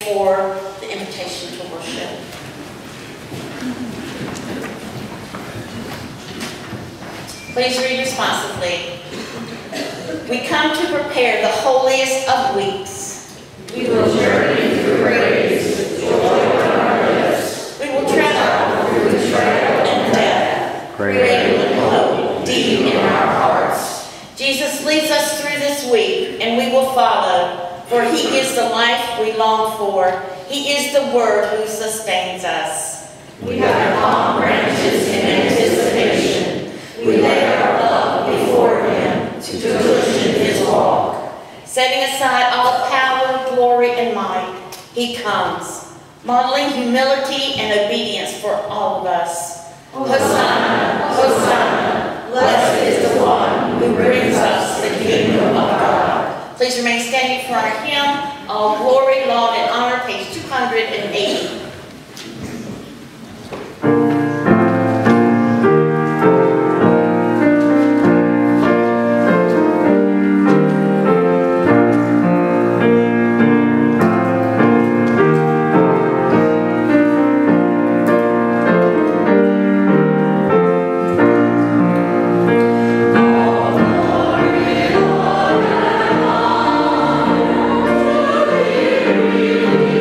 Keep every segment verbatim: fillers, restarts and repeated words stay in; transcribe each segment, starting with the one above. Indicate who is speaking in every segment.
Speaker 1: for the invitation to worship. Please read responsively. We come to prepare the holiest of weeks.
Speaker 2: We will journey through praise with joy on our lips.
Speaker 1: We will travel
Speaker 2: through betrayal and death,
Speaker 1: creating with hope deep in our hearts. Jesus leads us through this week, and we will follow, for he is the life we long for. He is the word who sustains us.
Speaker 2: We gather palm branches in anticipation. We lay our love before him to cushion his walk.
Speaker 1: Setting aside all power, glory, and might, he comes, modeling humility and obedience for all of us. Hosanna, Hosanna, blessed is the one who brings us the kingdom of God. Please remain standing for our hymn, All Glory, Laud, and Honor, page two hundred eighty.
Speaker 2: Thank you.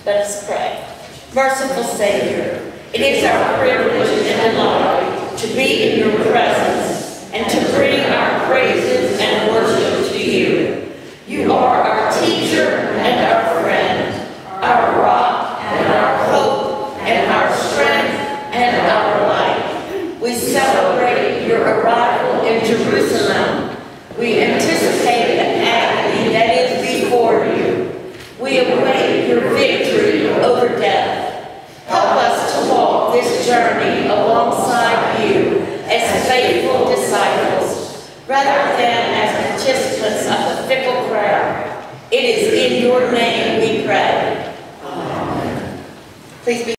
Speaker 1: Let us pray. Merciful Savior, it is our privilege and delight to be in your presence and to bring our praises and worship to you. You are our teacher and our friend, our rock and our hope and our strength and our light. We celebrate your arrival in Jerusalem. We anticipate the agony that is before you. We await your victory over death. Help us to walk this journey alongside you as faithful disciples, rather than as participants of the fickle crowd. It is in your name we pray. Amen. Please be